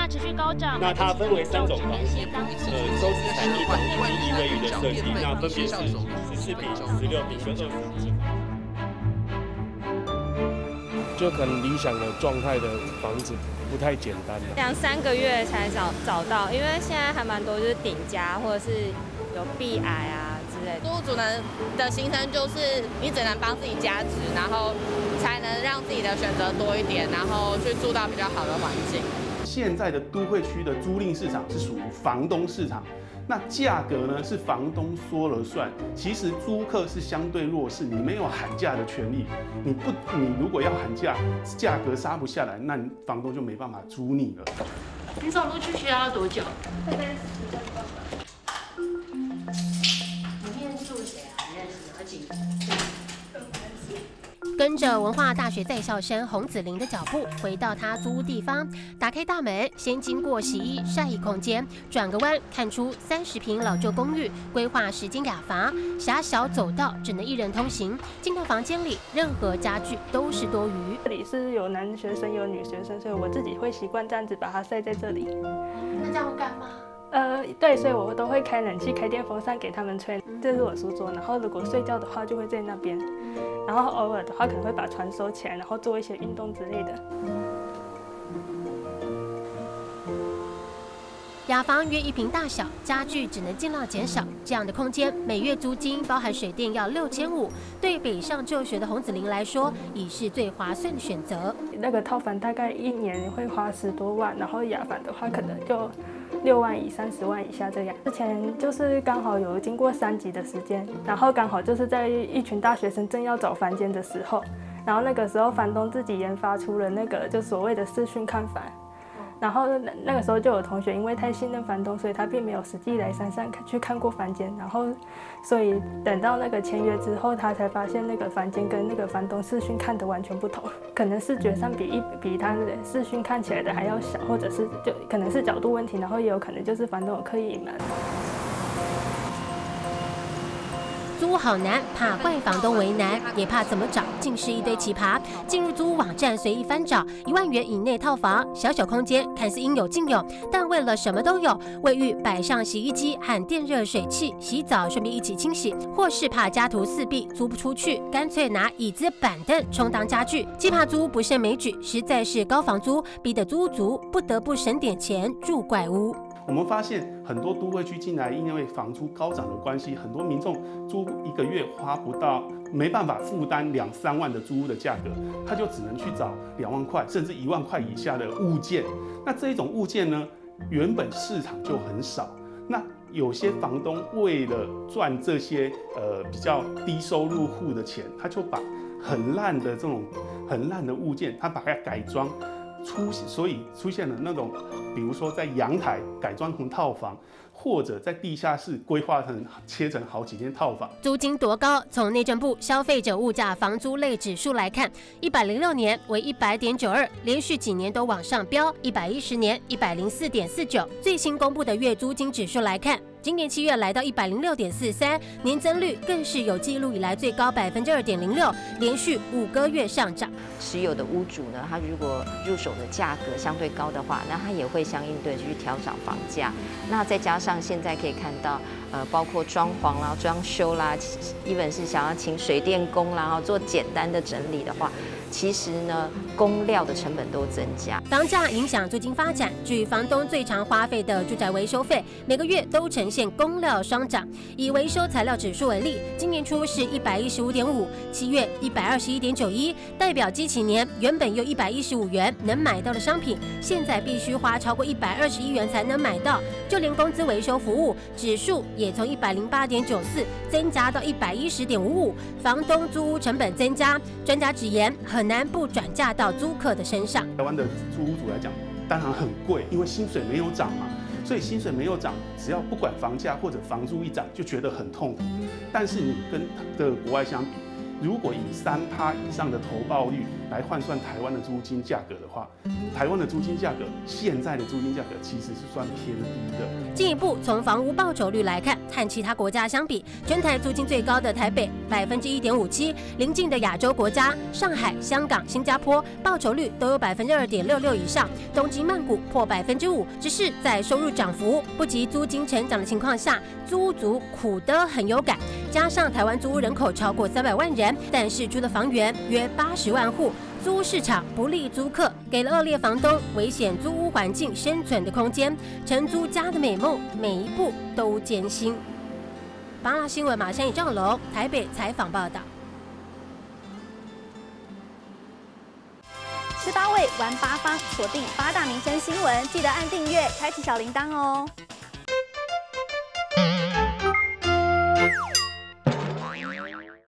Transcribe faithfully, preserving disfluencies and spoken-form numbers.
价持续高涨。 那它分为三种房型，呃，收资产一房一卫浴的设计，那分别是十四平、十六平跟二十平。 就很理想的状态的房子不太简单了。 两三个月才找找到，因为现在还蛮多就是顶加或者是有壁癌啊之类的。 租屋族人的心声就是，你只能帮自己加值，然后才能让自己的选择多一点，然后去住到比较好的环境。 现在的都会区的租赁市场是属于房东市场。那价格呢是房东说了算，其实租客是相对弱势，你没有喊价的权利。你不，你如果要喊价，价格杀不下来，那房东就没办法租你了。 你走路去学校要多久？ 大概十分钟吧。里面住谁啊？你认识？而且跟着文化大学在校生洪子玲的脚步，回到她租屋地方，打开大门，先经过洗衣晒衣空间，转个弯，看出三十平老旧公寓，规划十间雅房，狭小走道只能一人通行。进到房间里，任何家具都是多余。 这里是有男学生有女学生，所以我自己会习惯这样子把它晒在这里。 那这样会干嘛？ 呃，对，所以我都会开冷气、开电风扇给他们吹。这是我书桌，然后如果睡觉的话就会在那边，然后偶尔的话可能会把船收起来，然后做一些运动之类的。 雅房约一平大小，家具只能尽量减少。这样的空间，每月租金包含水电要六千五，对北上就学的洪子玲来说，已是最划算的选择。 那个套房大概一年会花十多万，然后雅房的话可能就六万以上、十万以下这样。之前就是刚好有经过三级的时间，然后刚好就是在一群大学生正要找房间的时候，然后那个时候房东自己研发出了那个就所谓的视讯看房。然后那个时候就有同学因为太信任房东，所以他并没有实际来山上去看过房间，然后所以等到那个签约之后，他才发现那个房间跟那个房东视讯看的完全不同，可能视觉上比一比他的视讯看起来的还要小，或者是就可能是角度问题，然后也有可能就是房东有刻意隐瞒。 租屋好难，怕怪房东为难，也怕怎么找，尽是一堆奇葩。进入租屋网站随意翻找，一万元以内套房，小小空间，看似应有尽有，但为了什么都有，卫浴摆上洗衣机和电热水器，洗澡顺便一起清洗，或是怕家徒四壁租不出去，干脆拿椅子板凳充当家具。既怕租不胜枚举，实在是高房租，逼得租屋族不得不省点钱住怪屋。 我们发现很多都会区进来，因为房租高涨的关系，很多民众租一个月花不到，没办法负担两三万的租屋的价格，他就只能去找两万块甚至一万块以下的物件。那这一种物件呢，原本市场就很少。那有些房东为了赚这些呃比较低收入户的钱，他就把很烂的这种很烂的物件，他把它改装。出所以出现了那种，比如说在阳台改装成套房，或者在地下室规划成切成好几间套房。 租金多高？从内政部消费者物价房租类指数来看，一百零六年为一百点九二，连续几年都往上飙；一百一十年一百零四点四九。最新公布的月租金指数来看，今年七月来到一百零六点四三，年增率更是有记录以来最高百分之二点零六，连续五个月上涨。 持有的屋主呢，他如果入手的价格相对高的话，那他也会相应对去调涨房价。那再加上现在可以看到，呃，包括装潢啦、装修啦，一本是想要请水电工啦，然后做简单的整理的话，其实呢，工料的成本都增加。 房价影响租金发展，至于房东最常花费的住宅维修费，每个月都呈现工料双涨。以维修材料指数为例，今年初是一百一十五点五，七月一百二十一点九一，代表基期年原本有一百一十五元能买到的商品，现在必须花超过一百二十一元才能买到。就连工资维修服务指数也从一百零八点九四增加到一百一十点五五，房东租屋成本增加，专家直言很难不转嫁到租客的身上。 台湾的租屋主来讲，当然很贵，因为薪水没有涨嘛，所以薪水没有涨，只要不管房价或者房租一涨，就觉得很痛苦。但是你跟的国外相比， 如果以三趴以上的投报率来换算台湾的租金价格的话，台湾的租金价格现在的租金价格其实是算偏低的。 进一步从房屋报酬率来看，和其他国家相比，全台租金最高的台北百分之一点五七，邻近的亚洲国家上海、香港、新加坡报酬率都有百分之二点六六以上，东京、曼谷破百分之五。只是在收入涨幅不及租金成长的情况下，租屋族苦得很有感。加上台湾租屋人口超过三百万人，但是租的房源约八十万户，租屋市场不利租客，给了恶劣房东危险租屋环境生存的空间，承租家的美梦每一步都艰辛。八大新闻马上以赵龙台北采访报道。 十八位玩八方，锁定八大民生新闻，记得按订阅，开启小铃铛哦。